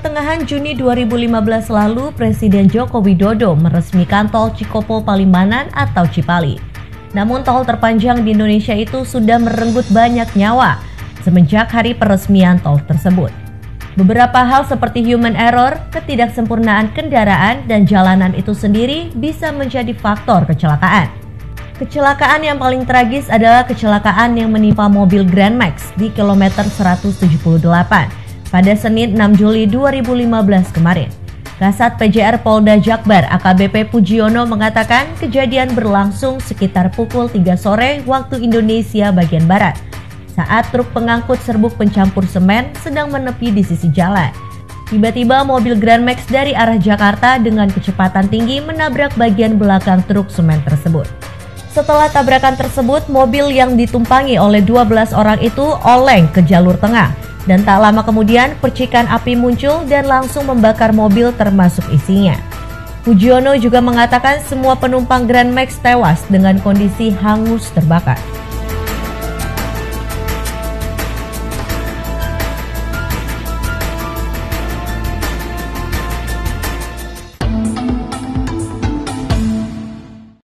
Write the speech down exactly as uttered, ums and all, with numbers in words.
Pertengahan Juni dua ribu lima belas lalu, Presiden Joko Widodo meresmikan tol Cikopo Palimanan atau Cipali. Namun tol terpanjang di Indonesia itu sudah merenggut banyak nyawa semenjak hari peresmian tol tersebut. Beberapa hal seperti human error, ketidaksempurnaan kendaraan, dan jalanan itu sendiri bisa menjadi faktor kecelakaan. Kecelakaan yang paling tragis adalah kecelakaan yang menimpa mobil Grand Max di kilometer seratus tujuh puluh delapan pada Senin enam Juli dua ribu lima belas kemarin. Kasat P J R Polda Jakbar A K B P Pujiono mengatakan kejadian berlangsung sekitar pukul tiga sore waktu Indonesia bagian Barat saat truk pengangkut serbuk pencampur semen sedang menepi di sisi jalan. Tiba-tiba mobil Grand Max dari arah Jakarta dengan kecepatan tinggi menabrak bagian belakang truk semen tersebut. Setelah tabrakan tersebut, mobil yang ditumpangi oleh dua belas orang itu oleng ke jalur tengah. Dan tak lama kemudian percikan api muncul dan langsung membakar mobil termasuk isinya. Pujiono juga mengatakan semua penumpang Grand Max tewas dengan kondisi hangus terbakar.